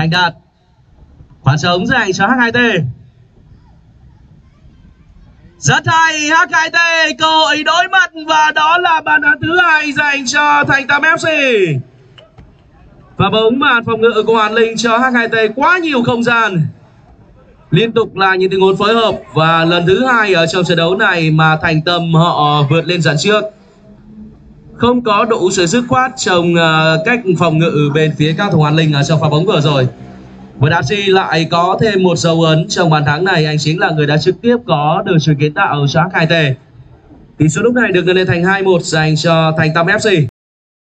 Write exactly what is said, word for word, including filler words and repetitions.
Thành Đạt. Phản sống dành cho hát hai tê. Rất hay, hát hai tê cơ hội đối mặt và đó là bàn thắng thứ hai dành cho Thành Tâm ép xê. Và bóng màn phòng ngự của Hoàn Linh cho hát hai tê quá nhiều không gian. Liên tục là những tình huống phối hợp và lần thứ hai ở trong trận đấu này mà Thành Tâm họ vượt lên dẫn trước. Không có đủ sự dứt khoát trong uh, cách phòng ngự bên phía các thủ Hoàn Linh ở trong pha bóng vừa rồi. Và đá xê lại có thêm một dấu ấn trong bàn thắng này, anh chính là người đã trực tiếp có được sự kiến tạo cho hát hai tê. Tỷ số lúc này được nâng lên thành hai một dành cho Thành Tâm ép xê.